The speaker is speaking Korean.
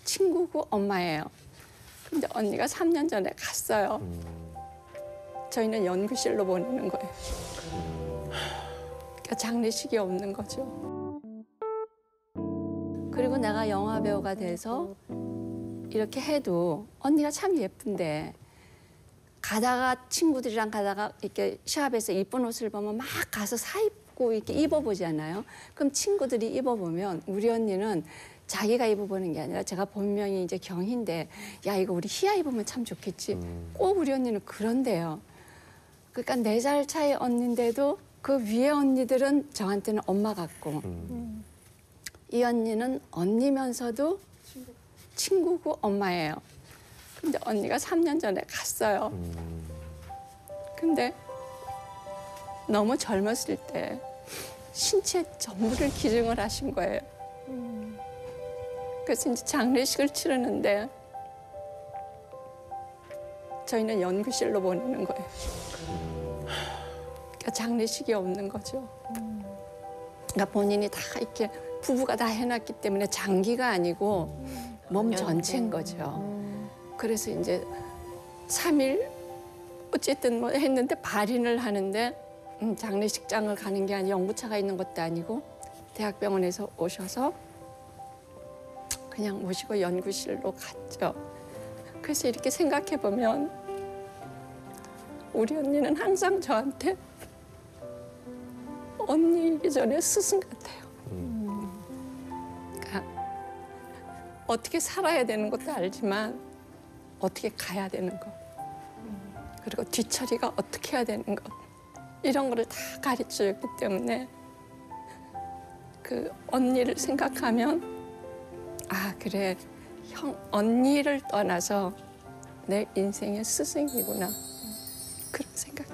친구고 엄마예요. 근데 언니가 3년 전에 갔어요. 저희는 연구실로 보내는 거예요. 그러니까 장례식이 없는 거죠. 그리고 내가 영화 배우가 돼서 이렇게 해도 언니가 참 예쁜데 가다가 친구들이랑 가다가 이렇게 시합에서 이쁜 옷을 보면 막 가서 사 입고 이렇게 입어보잖아요. 그럼 친구들이 입어보면 우리 언니는 자기가 입어보는 게 아니라 제가 본명이 이제 경희인데 야 이거 우리 희야 입으면 참 좋겠지. 꼭 우리 언니는 그런데요. 그러니까 4살 차이 언니인데도 그 위에 언니들은 저한테는 엄마 같고 이 언니는 언니면서도 친구고 엄마예요. 근데 언니가 3년 전에 갔어요. 근데 너무 젊었을 때 신체 전부를 기증을 하신 거예요. 그래서 이제 장례식을 치르는데 저희는 연구실로 보내는 거예요. 그러니까 장례식이 없는 거죠. 그러니까 본인이 다 이렇게 부부가 다 해놨기 때문에 장기가 아니고 몸 전체인 거죠. 그래서 이제 3일 어쨌든 뭐 했는데 발인을 하는데 장례식장을 가는 게 아니고 연구차가 있는 것도 아니고 대학병원에서 오셔서 그냥 모시고 연구실로 갔죠. 그래서 이렇게 생각해 보면 우리 언니는 항상 저한테 언니이기 전에 스승 같아요. 그러니까 어떻게 살아야 되는 것도 알지만 어떻게 가야 되는 거 그리고 뒤처리가 어떻게 해야 되는 거 이런 거를 다 가르쳐줬기 때문에 그 언니를 생각하면 아 그래 언니를 떠나서 내 인생의 스승이구나 그런 생각.